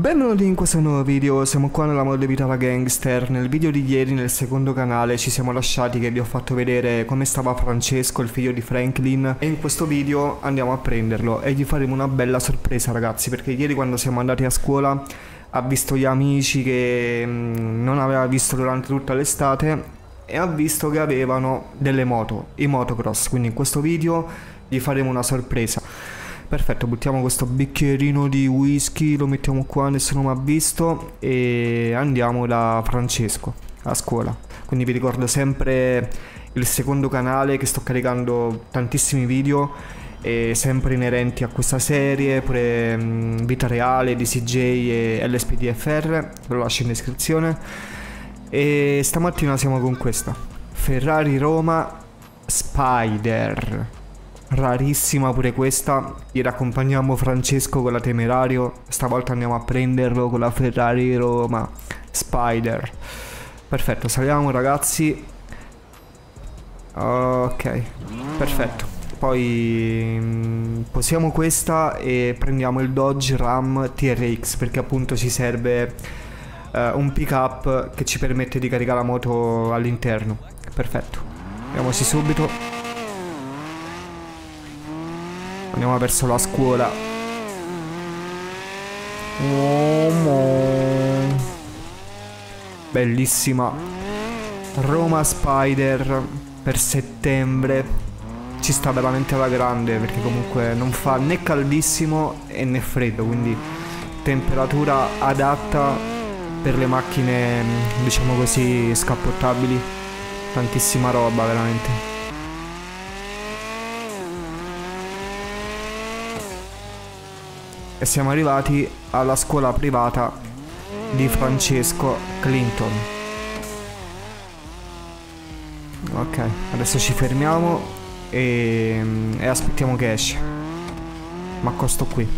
Benvenuti in questo nuovo video, siamo qua nella mod Vita da Gangster. Nel video di ieri nel secondo canale ci siamo lasciati che vi ho fatto vedere come stava Francesco, il figlio di Franklin, e in questo video andiamo a prenderlo e gli faremo una bella sorpresa ragazzi, perché ieri quando siamo andati a scuola ha visto gli amici che non aveva visto durante tutta l'estate e ha visto che avevano delle moto, i motocross, quindi in questo video gli faremo una sorpresa. Perfetto, buttiamo questo bicchierino di whisky, lo mettiamo qua, nessuno mi ha visto, e andiamo da Francesco a scuola. Quindi vi ricordo sempre il secondo canale, che sto caricando tantissimi video e sempre inerenti a questa serie, pure vita reale, DCJ e LSPDFR, ve lo lascio in descrizione. E stamattina siamo con questa Ferrari Roma Spider, rarissima pure questa. Ieri accompagniamo Francesco con la Temerario, stavolta andiamo a prenderlo con la Ferrari Roma Spider. Perfetto, saliamo ragazzi. Ok, perfetto. Poi posiamo questa e prendiamo il Dodge Ram TRX, perché appunto ci serve un pick up che ci permette di caricare la moto all'interno. Perfetto, andiamoci subito. Andiamo verso la scuola. Bellissima Roma Spider per settembre. Ci sta veramente alla grande, perché comunque non fa né caldissimo né freddo, quindi temperatura adatta per le macchine, diciamo così, scappottabili. Tantissima roba veramente. E siamo arrivati alla scuola privata di Francesco Clinton. Ok, adesso ci fermiamo e aspettiamo che esce. Ma accosto qui.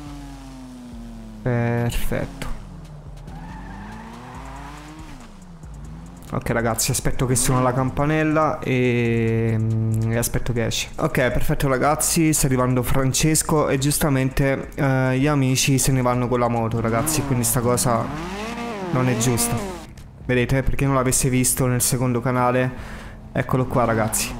Perfetto. Ok ragazzi, aspetto che suona la campanella e aspetto che esce. Ok, perfetto ragazzi, sta arrivando Francesco e giustamente gli amici se ne vanno con la moto ragazzi, quindi sta cosa non è giusta. Vedete, per chi non l'avesse visto nel secondo canale, eccolo qua ragazzi.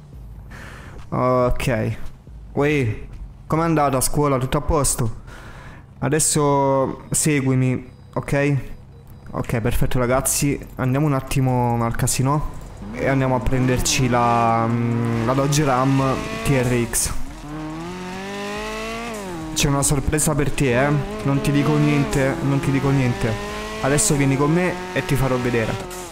Ok. Uè, com'è andata a scuola? Tutto a posto? Adesso seguimi, ok? Ok, perfetto ragazzi, andiamo un attimo al casino e andiamo a prenderci la Dodge Ram TRX. C'è una sorpresa per te, non ti dico niente, non ti dico niente. Adesso vieni con me e ti farò vedere.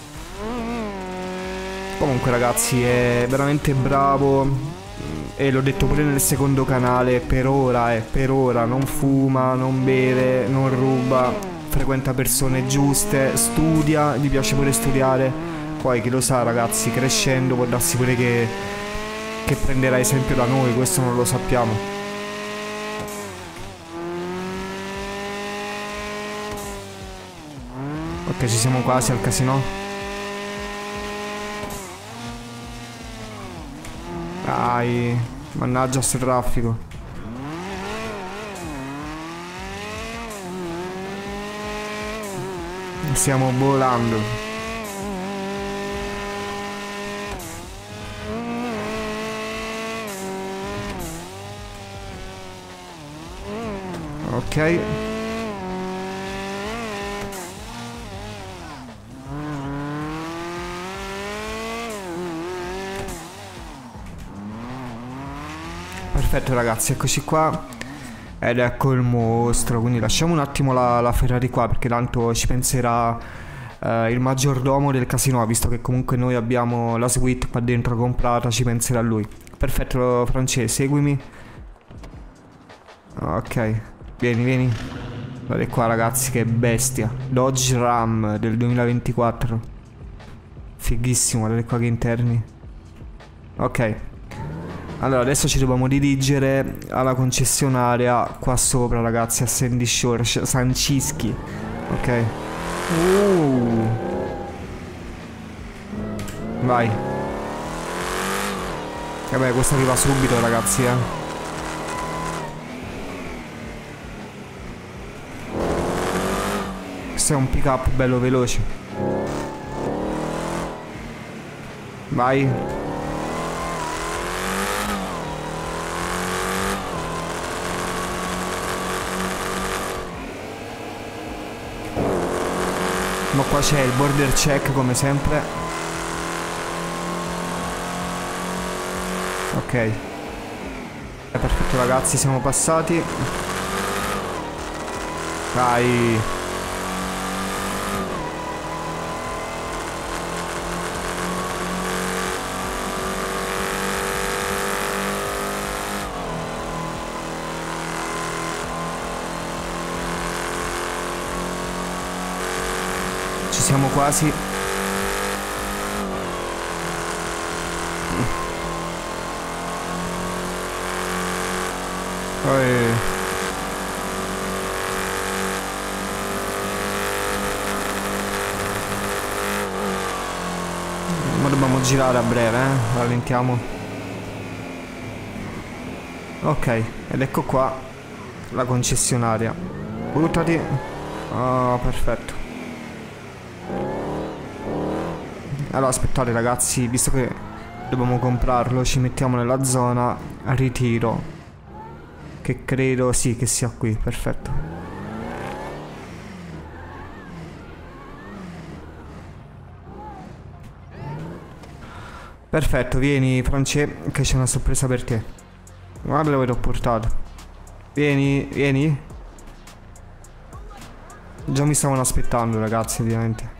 Comunque ragazzi, è veramente bravo e l'ho detto pure nel secondo canale, per ora non fuma, non beve, non ruba, frequenta persone giuste, studia, gli piace pure studiare. Poi chi lo sa ragazzi, crescendo può darsi pure che prenderà esempio da noi, questo non lo sappiamo. Ok, ci siamo quasi al casino. Dai, mannaggia sto traffico. Stiamo volando. Ok. Perfetto ragazzi, eccoci qua. Ed ecco il mostro, quindi lasciamo un attimo la Ferrari qua, perché tanto ci penserà il maggiordomo del casino, visto che comunque noi abbiamo la suite qua dentro comprata, ci penserà lui. Perfetto Francesco, seguimi. Ok, vieni. Guardate qua ragazzi, che bestia. Dodge Ram del 2024. Fighissimo, guardate qua che interni. Ok. Allora adesso ci dobbiamo dirigere alla concessionaria qua sopra ragazzi, a Sandy Shore, San Cischi. Ok. Vai. Vabbè, questo arriva subito ragazzi, questo è un pick up bello veloce. Vai. Ma qua c'è il border check come sempre. Ok. Perfetto ragazzi, siamo passati. Vai. Ci siamo quasi. Ma dobbiamo girare a breve, rallentiamo. Ok, ed ecco qua la concessionaria. Buttati. Oh, perfetto. Allora aspettate ragazzi, visto che dobbiamo comprarlo, ci mettiamo nella zona a ritiro, che credo sì che sia qui. Perfetto. Perfetto, vieni France, che c'è una sorpresa per te. Guarda dove l'ho portato. Vieni, vieni. Già mi stavano aspettando ragazzi, ovviamente.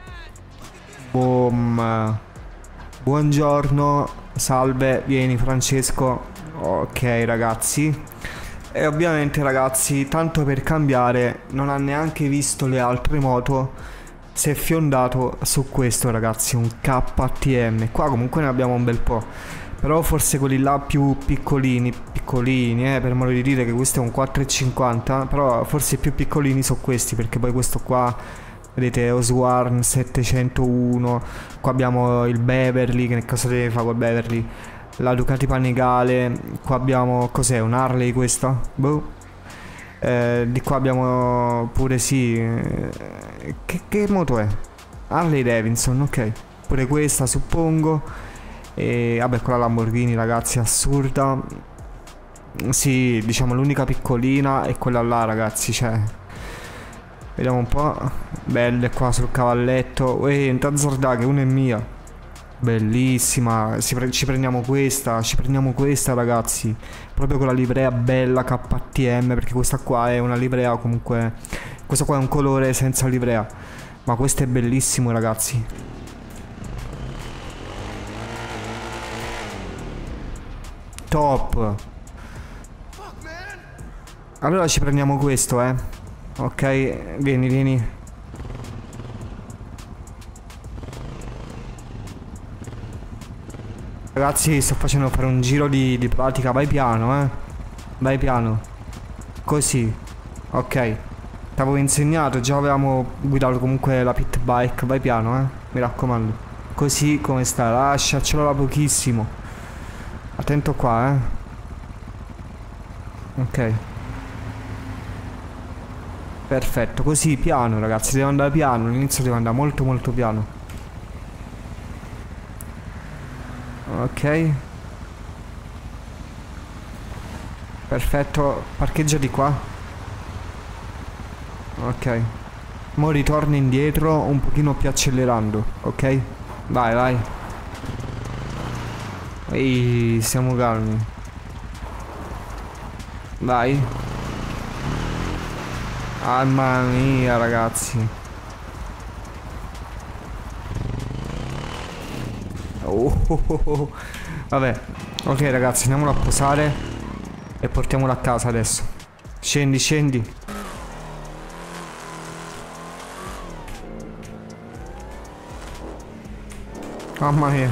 Boom. Buongiorno, salve, vieni Francesco. Ok ragazzi. E ovviamente ragazzi, tanto per cambiare, non ha neanche visto le altre moto, si è fiondato su questo ragazzi, un KTM. Qua comunque ne abbiamo un bel po', però forse quelli là più piccolini, per modo di dire, che questo è un 450, però forse i più piccolini sono questi, perché poi questo qua, vedete, Oswarn 701, qua abbiamo il Beverly, che cosa deve fare col Beverly? La Ducati Panigale, qua abbiamo, cos'è, un Harley questa? Boh. Di qua abbiamo pure sì, che moto è? Harley Davidson, ok. Pure questa suppongo. E vabbè, quella Lamborghini ragazzi, assurda. Sì, diciamo l'unica piccolina è quella là ragazzi, cioè. Vediamo un po'. Belle qua sul cavalletto. Uè, intanto che una è mia. Bellissima, ci prendiamo questa ragazzi, proprio con la livrea bella KTM, perché questa qua è una livrea comunque, questo qua è un colore senza livrea, ma questo è bellissimo ragazzi. Top. Allora ci prendiamo questo, ok, vieni, vieni. Ragazzi, sto facendo fare un giro di pratica. Vai piano, vai piano. Così. Ok. T'avevo insegnato, già avevamo guidato comunque la pit bike. Vai piano, mi raccomando. Così come sta, lasciacelo da pochissimo. Attento qua, ok. Perfetto, così piano ragazzi, devo andare piano. All'inizio devo andare molto molto piano. Ok. Perfetto, parcheggia di qua. Ok. Mo ritorna indietro un pochino più accelerando, ok? Vai, vai. Ehi, siamo calmi. Vai. Mamma mia ragazzi. Oh. Vabbè, ok ragazzi, andiamolo a posare e portiamolo a casa adesso. Scendi, scendi. Mamma mia.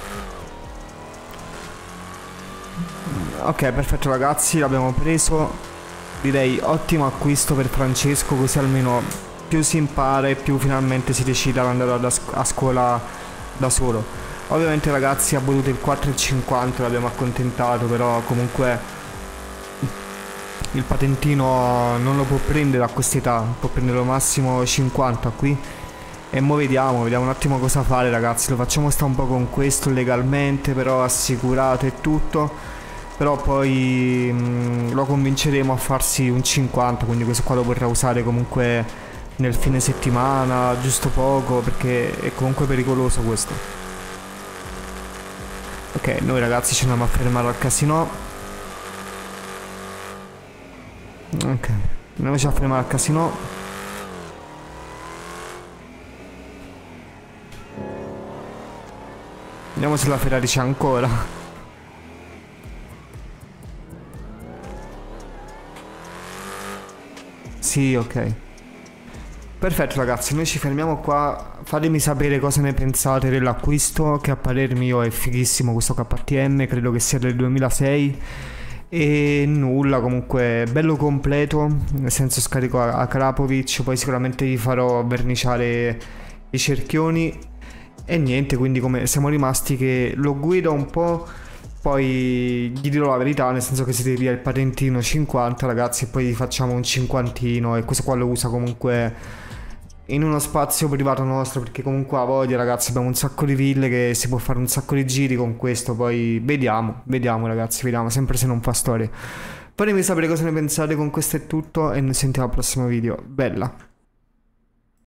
Ok, perfetto ragazzi, l'abbiamo preso. Direi ottimo acquisto per Francesco, così almeno più si impara e più finalmente si decide ad andare a scuola da solo. Ovviamente ragazzi ha voluto il 4,50, l'abbiamo accontentato, però comunque il patentino non lo può prendere a quest'età, può prenderlo massimo 50 qui. E mo vediamo un attimo cosa fare, ragazzi. Lo facciamo sta un po' con questo legalmente, però assicurato e tutto. Però poi lo convinceremo a farsi un 50, quindi questo qua lo vorrà usare comunque nel fine settimana, giusto poco, perché è comunque pericoloso questo. Ok, noi ragazzi ci andiamo a fermare al casino. Ok, andiamoci a fermare al casino. Vediamo se la Ferrari c'è ancora. Sì, ok. Perfetto ragazzi, noi ci fermiamo qua. Fatemi sapere cosa ne pensate dell'acquisto, che a parer mio è fighissimo questo KTM, credo che sia del 2006. E nulla, comunque bello completo, nel senso scarico a Krapovic, poi sicuramente gli farò verniciare i cerchioni. E niente, quindi come siamo rimasti che lo guido un po', poi gli dirò la verità, nel senso che si deve via il patentino 50 ragazzi, e poi gli facciamo un cinquantino, e questo qua lo usa comunque in uno spazio privato nostro, perché comunque ha voglia ragazzi, abbiamo un sacco di ville che si può fare un sacco di giri con questo, poi vediamo ragazzi, vediamo, sempre se non fa storia. Fatemi sapere cosa ne pensate, con questo è tutto e noi sentiamo al prossimo video, bella!